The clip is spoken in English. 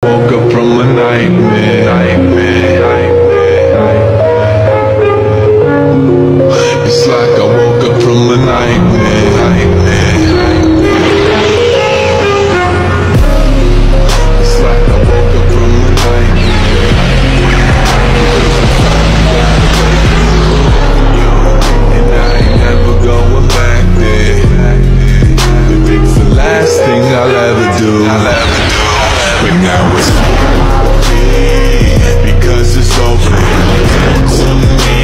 Woke up from a nightmare. It's like I woke up from a nightmare. It's like I woke up from a nightmare. And I ain't never going back there. If it's the last thing I'll ever do, but now it's over, because it's over to me.